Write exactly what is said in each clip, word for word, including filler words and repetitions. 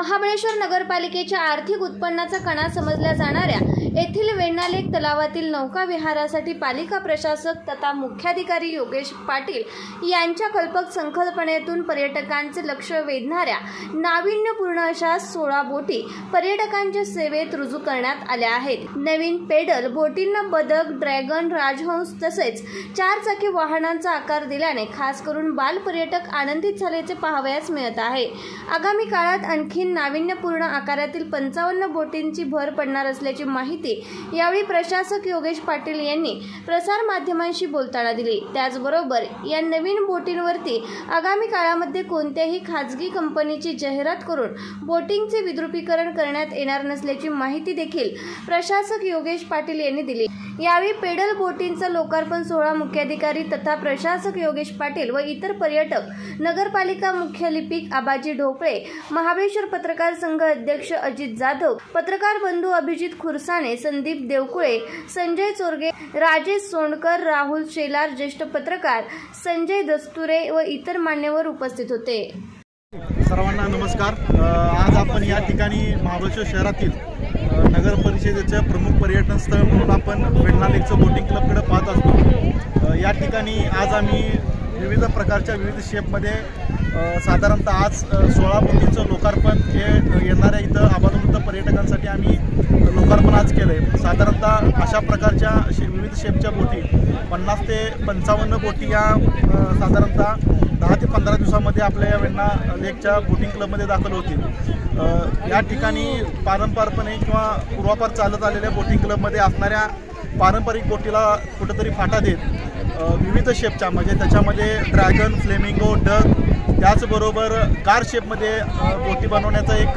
महाबळेश्वर नगरपालिकेच्या आर्थिक उत्पन्नाचा कणा समजल्या जाणाऱ्या येथील वेण्णालेक तलावातील नौका विहारासाठी पालिका प्रशासक तथा मुख्याधिकारी योगेश पाटील यांच्या कल्पक संकल्पनेतून पर्यटकांचे लक्ष वेधणाऱ्या नाविन्यपूर्ण अशा सोळा बोटी पर्यटकांच्या सेवेत रुजू करण्यात आल्या आहेत। नवीन पेडल बोटींना बदक, ड्रॅगन, राजहंस तसेच चार चाकी वाहनांचा आकार दिल्याने खास करून बाल पर्यटक आनंदित झाल्याचे पाहावयास मिळत आहे। आगामी काळात आणखी नाविन्यपूर्ण आकारातील पंचावन्न बोटींची भर पडणार असल्याची माहिती यावेळी प्रशासक योगेश पाटील यांनी प्रसार माध्यमांशी बोलताना दिली। त्याचबरोबर या नवीन बोटींवरती आगामी काळामध्ये कोणत्याही खाजगी कंपनीची जाहिरात करून बोटिंगचे विद्रुपीकरण करण्यात येणार नसल्याची माहिती देखील प्रशासक योगेश पाटील यांनी दिली। यावेळी पेडल बोटींचा लोकार्पण सोहळा मुख्याधिकारी तथा प्रशासक योगेश पाटील व इतर पर्यटक, नगरपालिका मुख्य लिपिक आबाजी ढोकळे, महाबळेश्वर पत्रकार संघ अध्यक्ष अजित जाधव, पत्रकार बंधू अभिजित खुरसाणे, संदीप देवकुळे, संजय चोरगे, राजेश सोंडकर, राहुल शेलार, ज्येष्ठ पत्रकार संजय दस्तुरे व इतर मान्यवर उपस्थित होते। सर्वांना नमस्कार। आज आपण या ठिकाणी महाबळेश्वर शहरातील नगर परिषदेचे प्रमुख पर्यटन स्थळ म्हणून आपण वेण्णालेकचं बोटिंग क्लबकडे पाहत असतो। या ठिकाणी आज आम्ही विविध प्रकारच्या विविध शेपमध्ये साधारणतः आज सोळा बोटींचं लोकार्पण हे येणाऱ्या इथं आबालवृद्ध पर्यटकांसाठी आम्ही लोकार्पण आज केलं आहे। साधारणतः अशा प्रकारच्या शे विविध शेपच्या बोटी पन्नास ते पंचावन्न बोटी या साधारणतः दहा ते पंधरा दिवसामध्ये आपल्या या वेण्णा लेकच्या बोटिंग क्लबमध्ये दाखल होतील। या ठिकाणी पारंपरिकपणे किंवा पूर्वापार चालत आलेल्या बोटिंग क्लबमध्ये असणाऱ्या पारंपरिक बोटीला कुठंतरी फाटा देत विविध शेपच्या म्हणजे त्याच्यामध्ये ड्रॅगन, फ्लेमिंगो, डक, त्याचबरोबर कार शेपमध्ये बोटी बनवण्याचा एक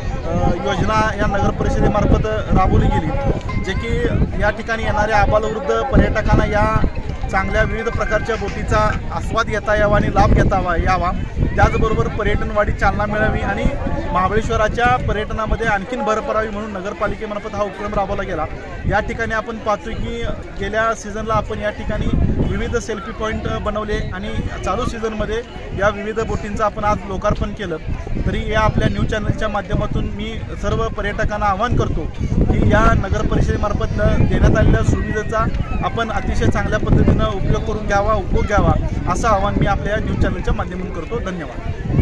योजना या नगर परिषदेमार्फत राबवली गेली, जे की या ठिकाणी येणाऱ्या आबालवृद्ध पर्यटकांना या चांगल्या विविध प्रकारच्या बोटीचा आस्वाद घेता यावा आणि लाभ घेता यावा, त्याचबरोबर पर्यटन वाढीस चालना मिळावी आणि महाबळेश्वराच्या पर्यटनामध्ये आणखीन भर पडावी म्हणून नगरपालिकेमार्फत हा उपक्रम राबवला गेला। या ठिकाणी आपण पाहतोय की गेल्या सीझनला आपण या ठिकाणी विविध सेल्फी पॉईंट बनवले आणि चालू सीझनमध्ये या विविध बोटींचं आपण आज लोकार्पण केलं। तरी या आपल्या न्यूज चॅनलच्या माध्यमातून मी सर्व पर्यटकांना आवाहन करतो की या नगर परिषदेमार्फत देण्यात आलेल्या सुविधेचा आपण अतिशय चांगल्या पद्धतीनं उपयोग करून घ्यावा, उपभोग घ्यावा असं आवाहन मी आपल्या न्यूज चॅनलच्या माध्यमातून करतो। धन्यवाद।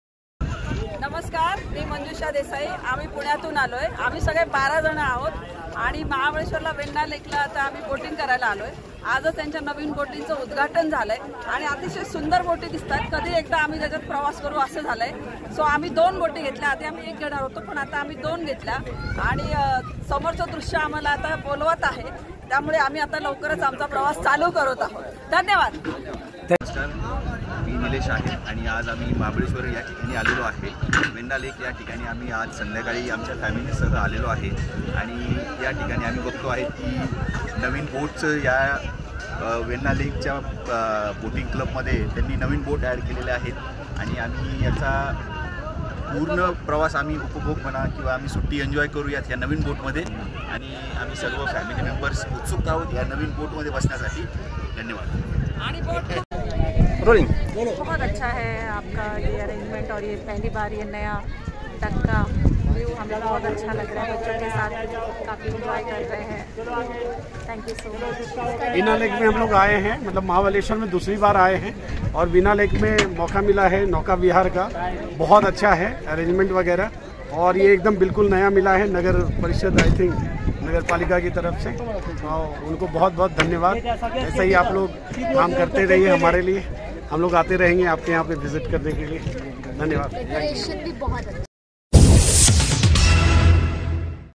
नमस्कार, मी मंजुषा देसाई। आम्ही पुण्यातून आलोय। आम्ही सगळे बारा जण आहोत आणि महाबळेश्वरला वेण्णालेकला आता आम्ही बोटिंग करायला आलोय। आजच त्यांच्या नवीन बोटींचं उद्घाटन झालंय आणि अतिशय सुंदर बोटी दिसतात। कधी एकदा आम्ही त्याच्यात प्रवास करू असं झालंय। सो आम्ही दोन बोटी घेतल्या। आधी आम्ही एक घेणार होतो पण आता आम्ही दोन घेतल्या आणि समोरचं दृश्य आम्हाला आता बोलवत आहे, त्यामुळे आम्ही आता लवकरच आमचा प्रवास चालू करत आहोत। धन्यवाद। नमस्कार, मी निलेश आहे आणि आज आम्ही महाबळेश्वर या ठिकाणी आलेलो आहे। वेण्णालेक या ठिकाणी आम्ही आज संध्याकाळी आमच्या फॅमिलीसह आलेलो आहे आणि या ठिकाणी आम्ही बघतो आहे की नवीन बोट्स या वेण्णालेकच्या बोटिंग क्लबमध्ये त्यांनी नवीन बोट ॲड केलेले आहेत आणि आम्ही याचा पूर्ण प्रवास आम्ही उपभोग म्हणा किंवा आम्ही सुट्टी एन्जॉय करूयात या नवीन बोटमध्ये आणि आम्ही सर्व फॅमिली मेंबर्स उत्सुक आहोत या नवीन बोटमध्ये बसण्यासाठी। धन्यवाद। आणि बोट रोलिंग बहुत अच्छा है आपका ये अरेंजमेंट और ये पहली बार ये नया डक का व्यू हमें बहुत अच्छा लग रहा है। बच्चों के साथ काफ़ी इंजॉय कर रहे हैं। Thank you so much. Venna Lake में हम लोग आए हैं, मतलब महाबलेश्वर में दूसरी बार आए हैं और वेण्णालेक में मौका मिला है नौका विहार का। बहुत अच्छा है अरेंजमेंट वगैरह और ये एकदम बिल्कुल नया मिला है नगर परिषद आई थिंक नगर पालिका की तरफ से, और उनको बहुत बहुत धन्यवाद। ऐसे ही आप लोग काम करते रहिए हमारे लिए, हम लोग आते रहेंगे आपके यहाँ पे विजिट करने के लिए। धन्यवाद। डेकोरेशन भी बहुत अच्छा।